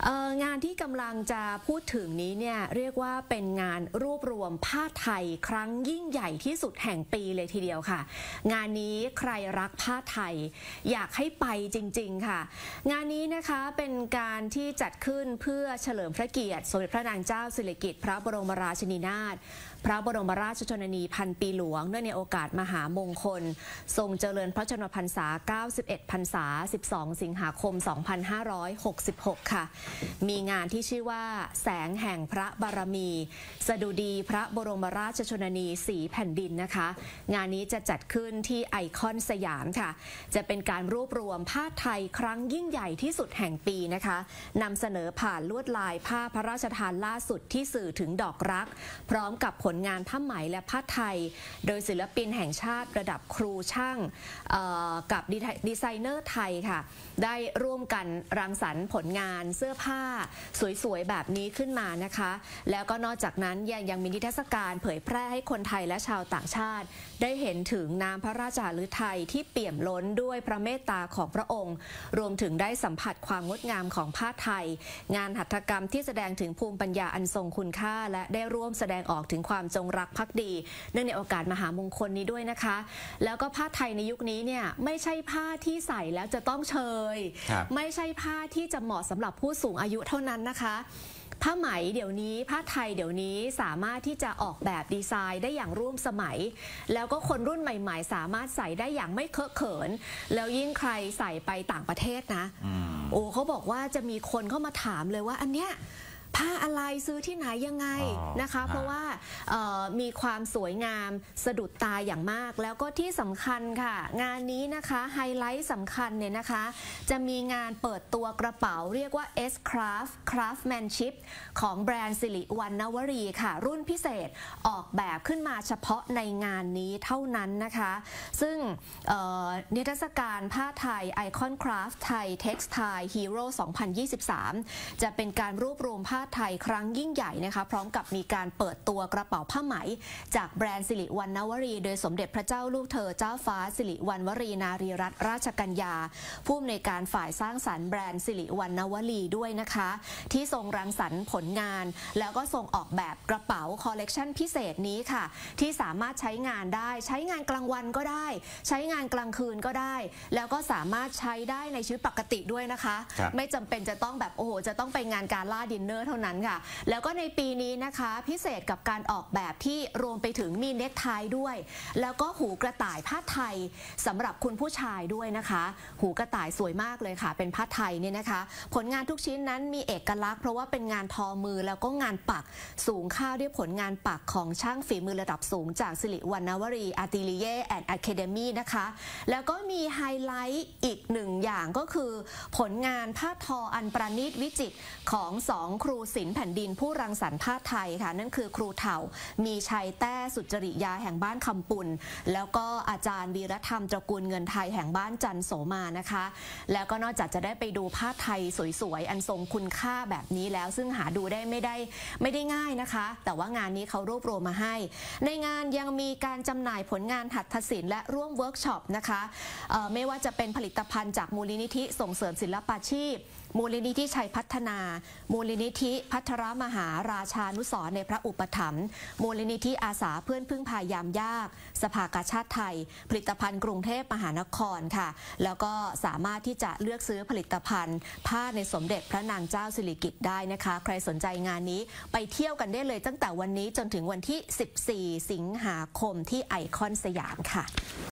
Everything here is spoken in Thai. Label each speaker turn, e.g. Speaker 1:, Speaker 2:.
Speaker 1: งานที่กำลังจะพูดถึงนี้เนี่ยเรียกว่าเป็นงานรวบรวมผ้าไทยครั้งยิ่งใหญ่ที่สุดแห่งปีเลยทีเดียวค่ะงานนี้ใครรักผ้าไทยอยากให้ไปจริงๆค่ะงานนี้นะคะเป็นการที่จัดขึ้นเพื่อเฉลิมพระเกียรติสมเด็จพระนางเจ้าสิริกิติ์พระบรมราชินีนาถพระบรมราชชนนีพันปีหลวงเนื่องในโอกาสมหามงคลทรงเจริญพระชนมพรรษา91พรรษา12สิงหาคม2566ค่ะมีงานที่ชื่อว่าแสงแห่งพระบารมีสดุดีพระบรมราชชนนีสีแผ่นดินนะคะงานนี้จะจัดขึ้นที่ไอคอนสยามค่ะจะเป็นการรวบรวมผ้าไทยครั้งยิ่งใหญ่ที่สุดแห่งปีนะคะนำเสนอผ่านลวดลายผ้าพระราชทานล่าสุดที่สื่อถึงดอกรักพร้อมกับผลงานผ้าไหมและผ้าไทยโดยศิลปินแห่งชาติระดับครูช่างกับดีไซเนอร์ไทยค่ะได้ร่วมกันรังสรรค์ผลงานเสื้อผ้าสวยๆแบบนี้ขึ้นมานะคะแล้วก็นอกจากนั้นยังมีนิทรรศการเผยแพร่ให้คนไทยและชาวต่างชาติได้เห็นถึงน้ำพระราชหฤทัยที่เปี่ยมล้นด้วยพระเมตตาของพระองค์รวมถึงได้สัมผัสความงดงามของผ้าไทยงานหัตถกรรมที่แสดงถึงภูมิปัญญาอันทรงคุณค่าและได้ร่วมแสดงออกถึงความจงรักภักดีเนื่องในโอกาสมหามงคลนี้ด้วยนะคะแล้วก็ผ้าไทยในยุคนี้เนี่ยไม่ใช่ผ้าที่ใส่แล้วจะต้องเชยไม่ใช่ผ้าที่จะเหมาะสำหรับผู้สูงอายุเท่านั้นนะคะผ้าไหมเดี๋ยวนี้ผ้าไทยเดี๋ยวนี้สามารถที่จะออกแบบดีไซน์ได้อย่างร่วมสมัยแล้วก็คนรุ่นใหม่ๆสามารถใส่ได้อย่างไม่เคอะเขินแล้วยิ่งใครใส่ไปต่างประเทศนะโอ้เขาบอกว่าจะมีคนเข้ามาถามเลยว่าอันเนี้ยผ้าอะไรซื้อที่ไหนยังไงนะคะเพราะว่ามีความสวยงามสะดุดตาอย่างมากแล้วก็ที่สำคัญค่ะงานนี้นะคะไฮไลท์สำคัญเนี่ยนะคะจะมีงานเปิดตัวกระเป๋าเรียกว่า S Craft Craftsmanship ของแบรนด์สิริวัณณวรีค่ะรุ่นพิเศษออกแบบขึ้นมาเฉพาะในงานนี้เท่านั้นนะคะซึ่งนิทรรศการผ้าไทย Icon Craft Thai Textile Hero 2023 จะเป็นการรวบรวมผ้าไทยครั้งยิ่งใหญ่นะคะพร้อมกับมีการเปิดตัวกระเป๋าผ้าไหมจากแบรนด์สิริวัณณวรีโดยสมเด็จพระเจ้าลูกเธอเจ้าฟ้าสิริวัณวรีนารีรัตนราชกัญญาผู้อำนวยการฝ่ายสร้างสรรค์แบรนด์สิริวัณณวรีด้วยนะคะที่ทรงรังสรรค์ผลงานแล้วก็ทรงออกแบบกระเป๋าคอลเลกชันพิเศษนี้ค่ะที่สามารถใช้งานได้ใช้งานกลางวันก็ได้ใช้งานกลางคืนก็ได้แล้วก็สามารถใช้ได้ในชีวิตปกติด้วยนะคะไม่จำเป็นจะต้องแบบโอ้โหจะต้องไปงานกาล่าดินเนอร์เท่านั้นค่ะแล้วก็ในปีนี้นะคะพิเศษกับการออกแบบที่รวมไปถึงมีเน็กไทด้วยแล้วก็หูกระต่ายผ้าไทยสำหรับคุณผู้ชายด้วยนะคะหูกระต่ายสวยมากเลยค่ะเป็นผ้าไทยเนี่ยนะคะผลงานทุกชิ้นนั้นมีเอกลักษณ์เพราะว่าเป็นงานทอมือแล้วก็งานปักสูงค่าด้วยผลงานปักของช่างฝีมือระดับสูงจากสิริวัณณวรีอาร์ติเลียแอนด์อะคาเดมี่นะคะแล้วก็มีไฮไลท์อีกหนึ่งอย่างก็คือผลงานผ้าทออันประณีตวิจิตรของ2ครูศิลป์แผ่นดินผู้รังสรรค์ผ้าไทยค่ะนั่นคือครูเถ่ามีชัยแต้สุจริยาแห่งบ้านคำปุ่นแล้วก็อาจารย์วีรธรรมตระกูลเงินไทยแห่งบ้านจันโสมานะคะแล้วก็นอกจากจะได้ไปดูผ้าไทยสวยๆอันทรงคุณค่าแบบนี้แล้วซึ่งหาดูได้ไม่ได้ง่ายนะคะแต่ว่างานนี้เขารวบรวมมาให้ในงานยังมีการจำหน่ายผลงานหัตถศิลป์และร่วมเวิร์กช็อปนะคะไม่ว่าจะเป็นผลิตภัณฑ์จากมูลนิธิส่งเสริมศิลปาชีพมูลนิธิชัยพัฒนามูลนิธิพัทรมหาราชานุสรณ์ในพระอุปถัมภ์มูลนิธิอาสาเพื่อนพึ่งพายามยากสภากาชาติไทยผลิตภัณฑ์กรุงเทพมหานครค่ะแล้วก็สามารถที่จะเลือกซื้อผลิตภัณฑ์ผ้าในสมเด็จพระนางเจ้าสิริกิติ์ได้นะคะใครสนใจงานนี้ไปเที่ยวกันได้เลยตั้งแต่วันนี้จนถึงวันที่14สิงหาคมที่ไอคอนสยามค่ะ